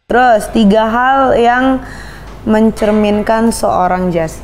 Terus 3 hal yang mencerminkan seorang Jas.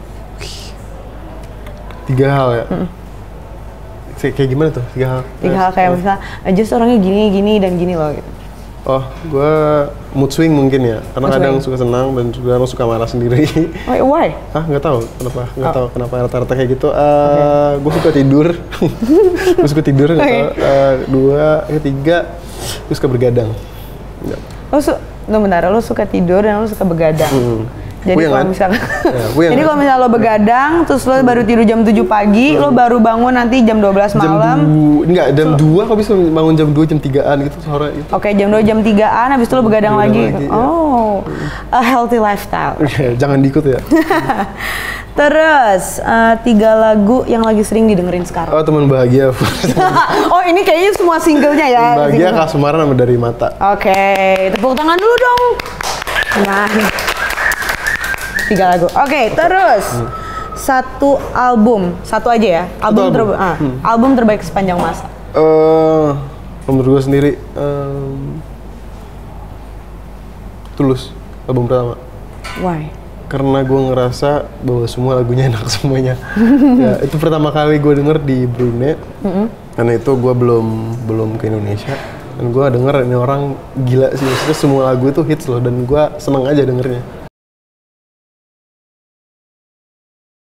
3 hal ya? Kayak gimana tuh 3 hal? 3 hal kayak misalnya, Jas orangnya gini dan gini loh gitu. Oh, gue mood swing mungkin ya, karena kadang suka senang dan juga suka marah sendiri. Why? Nggak tahu kenapa, tahu kenapa rata-rata kayak gitu. Gue suka tidur, gue suka tidur. Nggak tahu. 2, 3, gue suka bergadang. Bentar, lo suka tidur dan lo suka begadang. Jadi kalau misalnya, kalau misalnya lo begadang, terus lo baru tidur jam 7 pagi, lo baru bangun nanti jam 12 malam. Jam 2, kok bisa bangun jam 2, jam 3-an gitu sore itu. Oke, jam 2, jam 3-an, habis itu lo begadang lagi. Oh, a healthy lifestyle. Jangan diikut ya. Terus, 3 lagu yang lagi sering didengerin sekarang. Oh, Teman Bahagia. Oh, ini kayaknya semua singlenya ya. Teman Bahagia, Kasmaran sama Dari Mata. Oke, tepuk tangan dulu dong. Nah, 3 lagu. Oke, terus 1 album, 1 aja ya. Album terbaik sepanjang masa. Menurut gue sendiri, Tulus, album pertama. Why? Karena gue ngerasa bahwa semua lagunya enak semuanya. Ya, itu pertama kali gue denger di Brunei. Karena itu gue belum ke Indonesia. Dan gue denger ini orang gila sih, maksudnya semua lagu itu hits loh. Dan gue seneng aja dengernya.